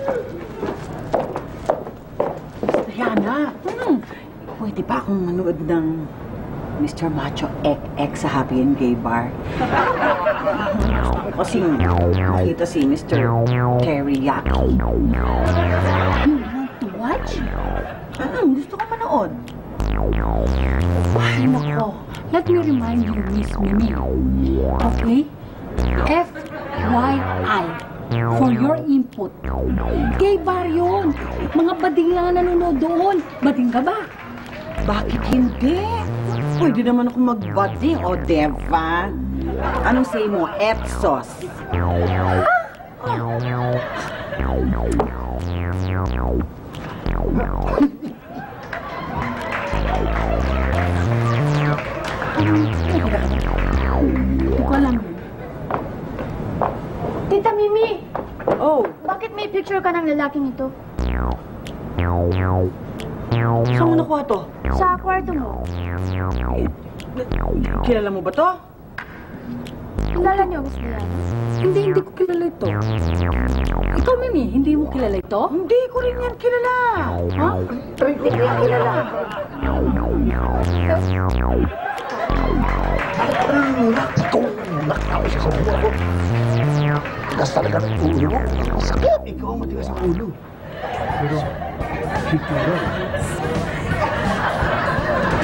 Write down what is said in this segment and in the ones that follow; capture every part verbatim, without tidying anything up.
Yana, hmm, pwede ba akong manood ng Mister Macho X X sa Happy and Gay Bar? Kasi nakita si Mister Teriyaki. You want to watch? Hmm, gusto ko manood. Ay, nako. Let me remind you, Miss Mimi. Okay? F Y I. For your input. Gay bar yun. Mga bading lang nanonood doon. Bading ka ba? Bakit hindi? Pwede naman ako magbading, o Deva. Anong say mo? Epsos. Hindi ko alam. Tita Mimi! Oh, Bakit may picture ka ng lalaking ito? saan mo nakuha to? Sa kwarto mo. Kilala mo ba to? Kilala niyo, Miss Diana? Hindi, hindi ko kilala ito. Ikaw, Mimi, hindi mo kilala ito? Hindi ko rin yan kilala. Ha? Hindi ko yan kilala. Tigas talaga ng ulo mo. Sakit! Ikaw ang matigas ang ulo. Pero, hikura.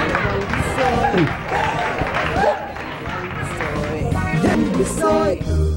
Soy. Soy.